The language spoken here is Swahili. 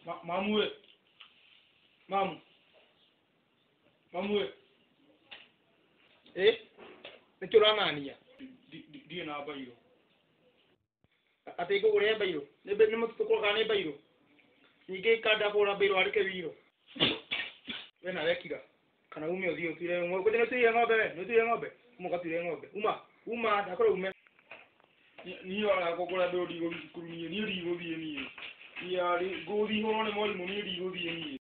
Mamu we. Mamu we. Nĩkĩo ũranania? Ndiĩ na mbairũ. Atĩ ngũgũre mbairũ? Nĩ mũtitũ kana nĩ mbairũ? Ningĩ kanda kũgũra mbairũ wandĩke wĩirũ. We na wekira. Kana ume ũthiĩ ũtuire ng'ombe. Nĩũtuire ng'ombe we? Nĩũtuire ng'ombe? Uma ũgatuire ng'ombe. Uma ndakora ume. Niĩ wara kũgũra mbairũ ndigũthiĩ cukuru niĩ ndigũthiĩ niĩ. Ngũthiĩ hũrwo nĩ mwarimũ niĩ ndigũthiĩ niĩ.